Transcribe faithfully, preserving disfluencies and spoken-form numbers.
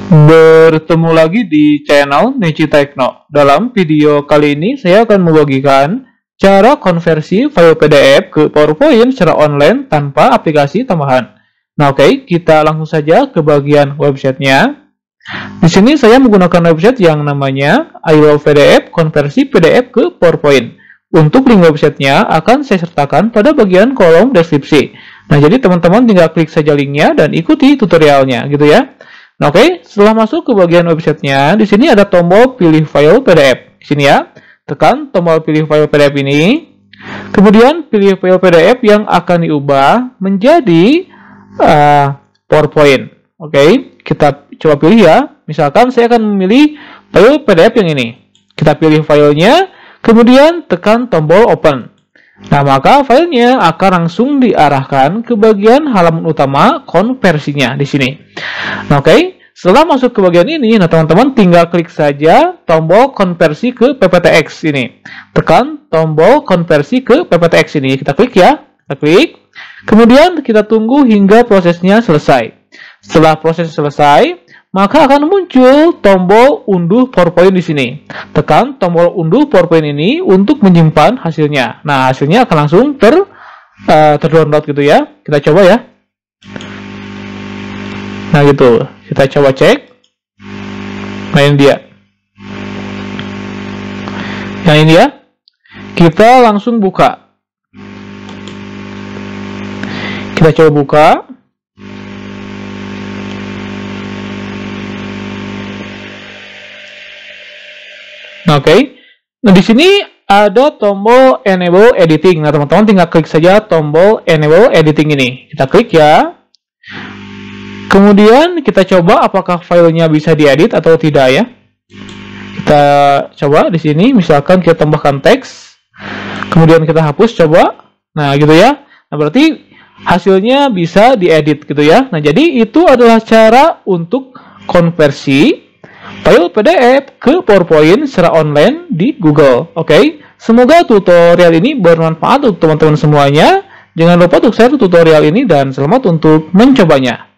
Bertemu lagi di channel Neji Tekno. Dalam video kali ini saya akan membagikan cara konversi file P D F ke PowerPoint secara online tanpa aplikasi tambahan. Nah, oke, okay, kita langsung saja ke bagian websitenya. Di sini saya menggunakan website yang namanya I Love P D F konversi P D F ke PowerPoint. Untuk link websitenya akan saya sertakan pada bagian kolom deskripsi. Nah, jadi teman-teman tinggal klik saja linknya dan ikuti tutorialnya, gitu ya. Nah, oke, okay. Setelah masuk ke bagian websitenya, di sini ada tombol pilih file P D F. Di sini ya, tekan tombol pilih file P D F ini. Kemudian pilih file P D F yang akan diubah menjadi uh, PowerPoint. Oke, okay. Kita coba pilih ya. Misalkan saya akan memilih file P D F yang ini. Kita pilih filenya, kemudian tekan tombol open. Nah, maka filenya akan langsung diarahkan ke bagian halaman utama konversinya di sini. Nah, oke, okay. Setelah masuk ke bagian ini, nah teman-teman tinggal klik saja tombol konversi ke P P T X ini. Tekan tombol konversi ke P P T X ini. Kita klik ya. Kita klik. Kemudian kita tunggu hingga prosesnya selesai. Setelah proses selesai, maka akan muncul tombol unduh PowerPoint di sini. Tekan tombol unduh PowerPoint ini untuk menyimpan hasilnya. Nah, hasilnya akan langsung ter uh, terdownload gitu ya. Kita coba ya. Nah, gitu. Kita coba cek. Nah, ini dia. Nah, ini ya. Kita langsung buka. Kita coba buka. Nah, oke. Okay. Nah, di sini ada tombol enable editing. Nah, teman-teman tinggal klik saja tombol enable editing ini. Kita klik ya. Kemudian kita coba apakah filenya bisa diedit atau tidak ya. Kita coba di sini, misalkan kita tambahkan teks, kemudian kita hapus coba. Nah, gitu ya. Nah, berarti hasilnya bisa diedit gitu ya. Nah, jadi itu adalah cara untuk konversi file P D F ke PowerPoint secara online di Google. Oke, okay? Semoga tutorial ini bermanfaat untuk teman-teman semuanya. Jangan lupa untuk share tutorial ini dan selamat untuk mencobanya.